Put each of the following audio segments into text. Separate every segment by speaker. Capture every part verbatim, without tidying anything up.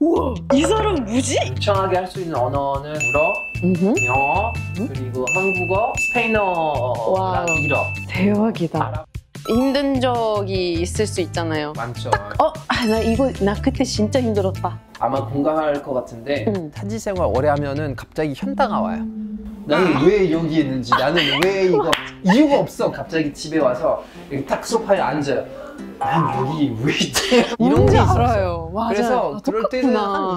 Speaker 1: 우와, 이 사람 뭐지?
Speaker 2: 유창하게 할 수 있는 언어는 불어,
Speaker 1: 음흠.
Speaker 2: 영어, 그리고 한국어, 스페인어랑 일어.
Speaker 1: 대박이다.
Speaker 2: 알아.
Speaker 1: 힘든 적이 있을 수 있잖아요.
Speaker 2: 많죠.
Speaker 1: 어? 아, 나 이거 나 그때 진짜 힘들었다.
Speaker 2: 아마 공감할 것 같은데
Speaker 1: 응.
Speaker 2: 타지 생활 오래 하면은 갑자기 현타가 와요. 나는 왜 여기 있는지, 나는 왜 이거 이유가 없어. 갑자기 집에 와서 이렇게 딱 소파에 앉아요. 난 여기 왜 있지? 이런
Speaker 1: 뭔지
Speaker 2: 게 있었어.
Speaker 1: 알아요. 맞아요.
Speaker 2: 그래서
Speaker 1: 아,
Speaker 2: 그럴 때는
Speaker 1: 똑같구나.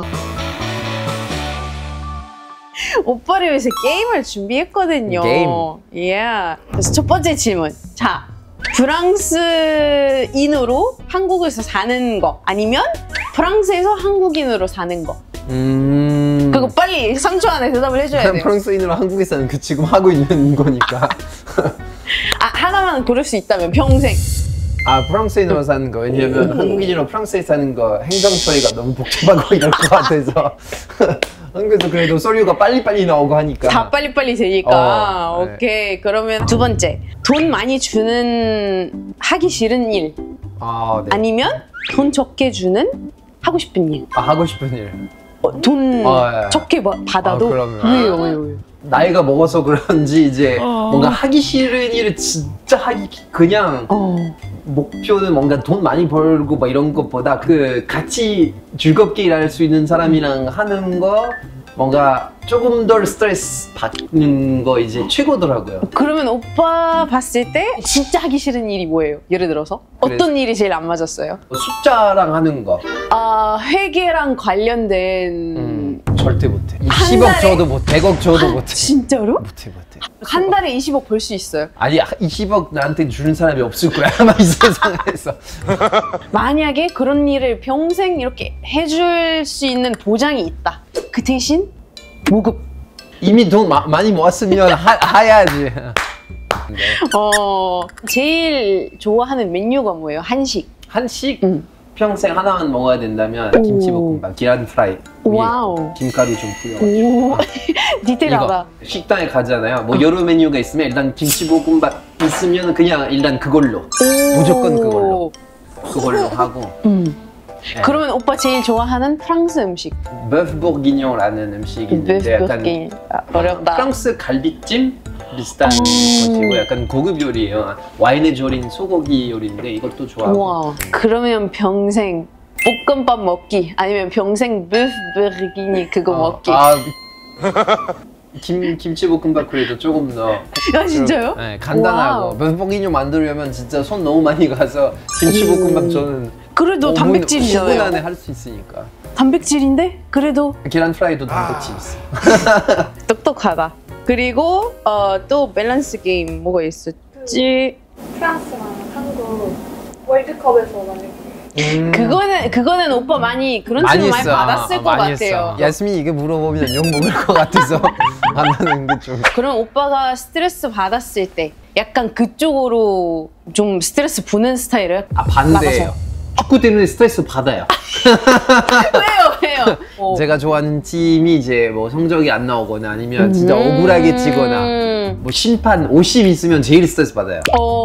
Speaker 1: 오빠를 위해서 게임을 준비했거든요.
Speaker 2: 게임?
Speaker 1: Yeah. 그래서 첫 번째 질문. 자, 프랑스인으로 한국에서 사는 거 아니면 프랑스에서 한국인으로 사는 거.
Speaker 2: 음...
Speaker 1: 그거 빨리 삼 초 안에 대답을 해줘야 돼요.
Speaker 2: 프랑스인으로 한국에서는 그 지금 하고 있는 거니까.
Speaker 1: 아, 하나만 고를 수 있다면 평생.
Speaker 2: 아, 프랑스인으로 사는 거. 왜냐면 한국인으로 프랑스에 사는 거 행정 처리가 너무 복잡하고 이럴 것 같아서. 한국에서 그래도 서류가 빨리빨리 나오고 하니까.
Speaker 1: 다 빨리빨리 되니까.
Speaker 2: 어, 네.
Speaker 1: 오케이. 그러면 두 번째. 돈 많이 주는 하기 싫은 일.
Speaker 2: 아, 네.
Speaker 1: 아니면 돈 적게 주는 하고 싶은 일.
Speaker 2: 아, 하고 싶은 일.
Speaker 1: 어, 돈
Speaker 2: 어, 예.
Speaker 1: 적게 바- 받아도
Speaker 2: 아, 그러면.
Speaker 1: 왜요, 왜요, 왜요?
Speaker 2: 나이가 먹어서 그런지 이제
Speaker 1: 어.
Speaker 2: 뭔가 하기 싫은 일을 진짜 하기 그냥
Speaker 1: 어.
Speaker 2: 목표는 뭔가 돈 많이 벌고 막 이런 것보다 그 같이 즐겁게 일할 수 있는 사람이랑 하는 거 뭔가 조금 덜 스트레스 받는 거 이제 최고더라고요.
Speaker 1: 그러면 오빠 봤을 때 진짜 하기 싫은 일이 뭐예요? 예를 들어서
Speaker 2: 그래.
Speaker 1: 어떤 일이 제일 안 맞았어요?
Speaker 2: 숫자랑 하는 거
Speaker 1: 아, 회계랑 관련된
Speaker 2: 음, 절대 못해.
Speaker 1: 한
Speaker 2: 이십억
Speaker 1: 달에?
Speaker 2: 줘도 못해. 백억 줘도 못해.
Speaker 1: 진짜로?
Speaker 2: 못해 못해.
Speaker 1: 한 달에 이십억 벌 수 있어요.
Speaker 2: 아니 이십억 나한테 주는 사람이 없을 거야 아마 이 세상에서.
Speaker 1: 만약에 그런 일을 평생 이렇게 해줄 수 있는 보장이 있다. 그 대신 모급.
Speaker 2: 이미 돈 마, 많이 모았으면 하, 해야지.
Speaker 1: 어, 제일 좋아하는 메뉴가 뭐예요? 한식.
Speaker 2: 한식
Speaker 1: 응.
Speaker 2: 평생 하나만 먹어야 된다면
Speaker 1: 오.
Speaker 2: 김치볶음밥, 계란 프라이 위에
Speaker 1: 와우.
Speaker 2: 김가루 좀 뿌려가지고.
Speaker 1: 오, 디테일하다.
Speaker 2: 이거 식당에 가잖아요. 뭐 여러 메뉴가 있으면 일단 김치볶음밥 있으면 그냥 일단 그걸로
Speaker 1: 오.
Speaker 2: 무조건 그걸로 그걸로 하고.
Speaker 1: 음.
Speaker 2: 네.
Speaker 1: 그러면 오빠 제일 좋아하는 프랑스 음식.
Speaker 2: 베프 보르기뇽라는 음식이 있는데 약간
Speaker 1: 베프 아, 어렵다.
Speaker 2: 프랑스 갈비찜 비슷한
Speaker 1: 음.
Speaker 2: 것이고 약간 고급 요리예요. 와인에 절인 소고기 요리인데 이것도 좋아하고.
Speaker 1: 와, 그러면 평생 볶음밥 먹기 아니면 평생 베프 보르기니 그거
Speaker 2: 어,
Speaker 1: 먹기.
Speaker 2: 아, 김, 김치볶음밥 그래도 조금 더
Speaker 1: 아, 진짜요?
Speaker 2: 네, 간단하고
Speaker 1: 와우.
Speaker 2: 베프 보르기뇽 만들려면 진짜 손 너무 많이 가서 김치볶음밥 저는
Speaker 1: 그래도
Speaker 2: 오 분, 오 분
Speaker 1: 단백질이잖아요.
Speaker 2: 안에 할 수 있으니까.
Speaker 1: 단백질인데 그래도
Speaker 2: 계란 프라이도 단백질 있어.
Speaker 1: 똑똑하다. 그리고 어, 또 밸런스 게임 뭐가 있었지?
Speaker 3: 프랑스랑 한국 월드컵에서 만약에
Speaker 2: 음,
Speaker 1: 그거는 그거는 오빠 많이 그런
Speaker 2: 많이
Speaker 1: 질문 많이
Speaker 2: 했어.
Speaker 1: 받았을
Speaker 2: 아,
Speaker 1: 것
Speaker 2: 많이
Speaker 1: 같아요.
Speaker 2: 했어. 야스민이 이게 물어보면 욕 먹을 것 같아서 안 하는 게 좀.
Speaker 1: 그럼 오빠가 스트레스 받았을 때 약간 그쪽으로 좀 스트레스 푸는 스타일이에요?
Speaker 2: 아 반대예요. 축구 때문에 스트레스 받아요.
Speaker 1: 왜요? 왜요? 어.
Speaker 2: 제가 좋아하는 팀이 이제 뭐 성적이 안 나오거나 아니면 진짜 억울하게 지거나
Speaker 1: 음.
Speaker 2: 뭐 심판 오십 있으면 제일 스트레스 받아요.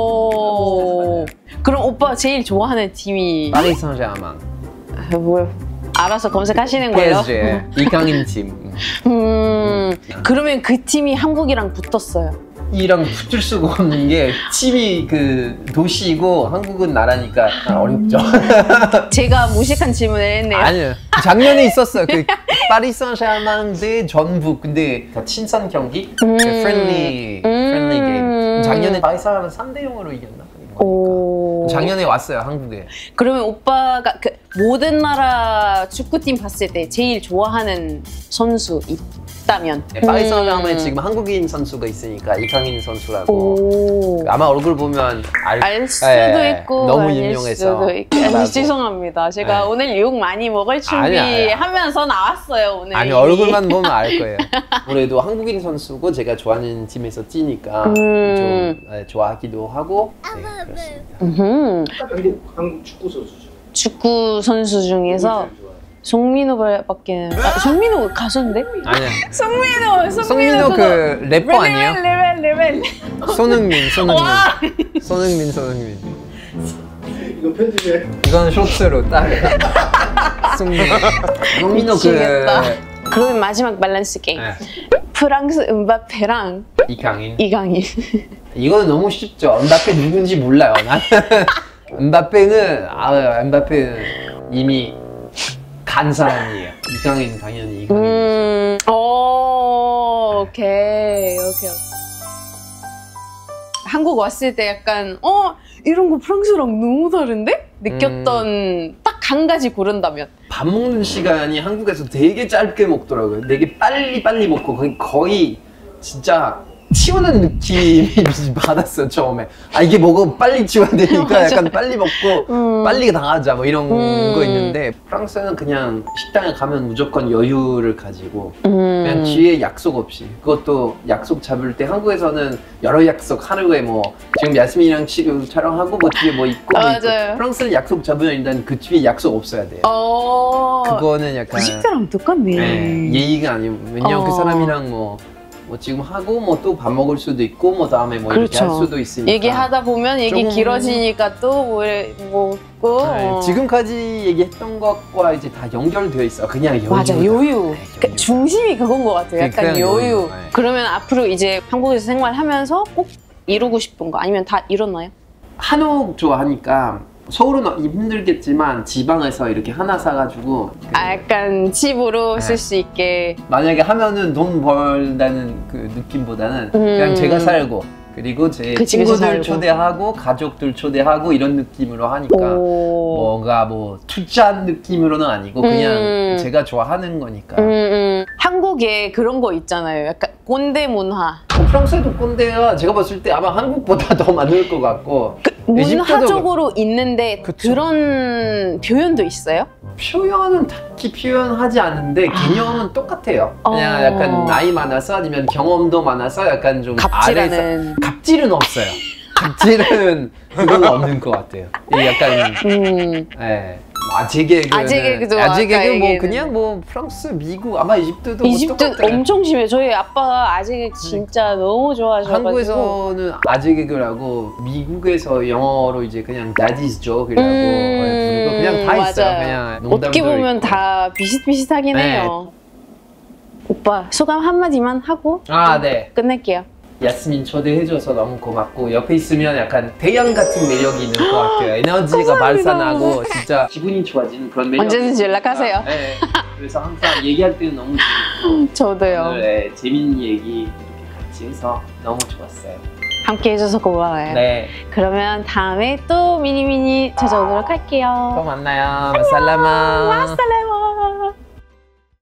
Speaker 1: 어. 그럼 오빠 제일 좋아하는 팀이
Speaker 2: 파리 생제르맹,
Speaker 1: 아, 뭐요? 알아서 검색하시는 거예요?
Speaker 2: 피에스지, 이강인 팀.
Speaker 1: 음. 그러면 그 팀이 한국이랑 붙었어요.
Speaker 2: 이랑 붙을 수가 없는 게 팀이 그 도시이고 한국은 나라니까 어렵죠.
Speaker 1: 제가 무식한 질문을 했네요.
Speaker 2: 아니요. 작년에 있었어요. 그 파리 생제르맹 대 전북. 근데 다 친선 경기,
Speaker 1: 음.
Speaker 2: 그 프렌리, 프렌리 게임. 작년에 파리 생제르맹 삼 대 영으로 이겼나?
Speaker 1: 오.
Speaker 2: 작년에 왔어요 한국에.
Speaker 1: 그러면 오빠가 그 모든 나라 축구팀 봤을 때 제일 좋아하는 선수 있다면?
Speaker 2: 네, 파리 생제르맹에
Speaker 1: 음.
Speaker 2: 지금 한국인 선수가 있으니까 이강인 선수라고.
Speaker 1: 오.
Speaker 2: 아마 얼굴 보면 알,
Speaker 1: 알 수도
Speaker 2: 예,
Speaker 1: 있고
Speaker 2: 너무
Speaker 1: 아닐
Speaker 2: 유명해서.
Speaker 1: 수도 있고. 아니,
Speaker 2: 라고.
Speaker 1: 죄송합니다. 제가
Speaker 2: 네.
Speaker 1: 오늘 욕 많이 먹을
Speaker 2: 아니야, 아니야.
Speaker 1: 준비하면서 나왔어요 오늘.
Speaker 2: 아니
Speaker 1: 이미.
Speaker 2: 얼굴만 보면 알 거예요. 그래도 한국인 선수고 제가 좋아하는 팀에서 뛰니까
Speaker 1: 음.
Speaker 2: 좀 네, 좋아하기도 하고. 네, 그렇습니다.
Speaker 1: 음흠.
Speaker 4: 한국 한국 축구 선수 중
Speaker 1: 축구 선수 중에서
Speaker 4: 제일 좋아해요.
Speaker 1: 송민호밖에 아, 송민호 가수인데?
Speaker 2: 아니야.
Speaker 1: 송민호, 송민호,
Speaker 2: 송민호
Speaker 1: 그거.
Speaker 2: 그 래퍼 아니에요?
Speaker 1: 레벨 레벨.
Speaker 2: 손흥민, 손흥민.
Speaker 1: 와.
Speaker 2: 손흥민, 손흥민.
Speaker 4: 이거 편집해.
Speaker 2: 이건 쇼츠로 딱. 농민호 그
Speaker 1: 미치겠다. 그러면 마지막 밸런스 게임.
Speaker 2: 네.
Speaker 1: 프랑스 음바페랑
Speaker 2: 이강인.
Speaker 1: 이강인.
Speaker 2: 이거는 너무 쉽죠. 음바페 누군지 몰라요. 나는 음바페는 아 음바페는 이미 간 사람이에요. 이강인 당연히 이강인.
Speaker 1: 음, 오, 오케이, 오케이, 오케이. 한국 왔을 때 약간 어 이런 거 프랑스랑 너무 다른데? 느꼈던
Speaker 2: 음.
Speaker 1: 딱 한 가지 고른다면.
Speaker 2: 밥 먹는 시간이 한국에서 되게 짧게 먹더라고요. 되게 빨리 빨리 먹고 거의, 거의 진짜 치우는 느낌이 받았어요 처음에. 아 이게 먹으면 빨리 치워야 되니까 약간 빨리 먹고
Speaker 1: 음.
Speaker 2: 빨리 나가자 뭐 이런
Speaker 1: 음.
Speaker 2: 거 있는데 프랑스는 그냥 식당에 가면 무조건 여유를 가지고
Speaker 1: 음.
Speaker 2: 그냥 뒤에 약속 없이 그것도 약속 잡을 때 한국에서는 여러 약속 하루에 뭐 지금 야스민이랑 지금 촬영하고 뭐 뒤에 뭐 있고 뭐 있고
Speaker 1: 맞아요.
Speaker 2: 프랑스는 약속 잡으면 일단 그 뒤에 약속 없어야 돼요.
Speaker 1: 어.
Speaker 2: 그거는 약간
Speaker 1: 식사랑 똑같네.
Speaker 2: 네, 예의가 아니고 왜냐면
Speaker 1: 어.
Speaker 2: 그 사람이랑 뭐, 뭐 지금 하고 뭐 또 밥 먹을 수도 있고 뭐 다음에 뭐 이렇게
Speaker 1: 그렇죠.
Speaker 2: 할 수도 있으니까
Speaker 1: 얘기하다 보면 얘기
Speaker 2: 조금-
Speaker 1: 길어지니까 또 뭐 먹고.
Speaker 2: 네,
Speaker 1: 어.
Speaker 2: 지금까지 얘기했던 것과 이제 다 연결되어 있어. 그냥 여유.
Speaker 1: 맞아, 여유.
Speaker 2: 네,
Speaker 1: 그 중심이 그건 것 같아요. 약간
Speaker 2: 그냥
Speaker 1: 여유.
Speaker 2: 여유. 네.
Speaker 1: 그러면 앞으로 이제 한국에서 생활하면서 꼭 이루고 싶은 거 아니면 다 이뤘나요?
Speaker 2: 한옥 좋아하니까 서울은 힘들겠지만 지방에서 이렇게 하나 사가지고
Speaker 1: 아, 약간 집으로
Speaker 2: 네.
Speaker 1: 쓸 수 있게.
Speaker 2: 만약에 하면은 돈 벌다는 그 느낌보다는 그냥
Speaker 1: 음.
Speaker 2: 제가 살고 그리고 제
Speaker 1: 그 집에서
Speaker 2: 친구들
Speaker 1: 살고.
Speaker 2: 초대하고 가족들 초대하고 이런 느낌으로 하니까
Speaker 1: 오.
Speaker 2: 뭔가 뭐 투자한 느낌으로는 아니고 그냥
Speaker 1: 음.
Speaker 2: 제가 좋아하는 거니까.
Speaker 1: 음, 음. 한국에 그런 거 있잖아요. 약간 꼰대 문화.
Speaker 2: 뭐 프랑스에도 꼰대가 제가 봤을 때 아마 한국보다 더 많을 것 같고
Speaker 1: 문화적으로 있는데
Speaker 2: 그쵸.
Speaker 1: 그런 표현도 있어요?
Speaker 2: 표현은 딱히 표현하지 않는데 개념은 똑같아요. 그냥
Speaker 1: 어.
Speaker 2: 약간 나이 많아서 아니면 경험도 많아서 약간 좀 아래에서
Speaker 1: 갑질하는.
Speaker 2: 갑질은 없어요. 갑질은 그건 없는 것 같아요. 이 약간
Speaker 1: 음.
Speaker 2: 예. 뭐 아재 개그
Speaker 1: 아재 개그도
Speaker 2: 아재
Speaker 1: 아까
Speaker 2: 개그 뭐
Speaker 1: 얘기했는데.
Speaker 2: 그냥 뭐 프랑스, 미국 아마 이집트도 뭐
Speaker 1: 이집트
Speaker 2: 똑같아요.
Speaker 1: 엄청 심해요. 저희 아빠가 아재 개그 진짜 너무 좋아하셔가지고.
Speaker 2: 한국에서는 아재 개그라고 미국에서 영어로 이제 그냥 daddy's joke이라고
Speaker 1: 음,
Speaker 2: 부르고 그냥 다 있어요.
Speaker 1: 맞아요.
Speaker 2: 그냥 농담도
Speaker 1: 어떻게 보면
Speaker 2: 있고.
Speaker 1: 다 비슷비슷하긴
Speaker 2: 네.
Speaker 1: 해요. 오빠 소감 한마디만 하고
Speaker 2: 아 네.
Speaker 1: 끝낼게요.
Speaker 2: 야스민 초대해줘서 너무 고맙고 옆에 있으면 약간 태양 같은 매력이 있는 것 같아요. 에너지가
Speaker 1: 감사합니다.
Speaker 2: 발산하고 진짜 기분이 좋아지는 그런 매력.
Speaker 1: 언제든지 연락하세요.
Speaker 2: 네. 그래서 항상 얘기할 때는 너무 재밌고
Speaker 1: 저도요.
Speaker 2: 오늘 네, 재밌는 얘기 이렇게 같이 해서 너무 좋았어요.
Speaker 1: 함께 해줘서 고마워요.
Speaker 2: 네.
Speaker 1: 그러면 다음에 또 미니미니 찾아오도록 할게요.
Speaker 2: 또 만나요. 마살라마.
Speaker 1: 마살레모.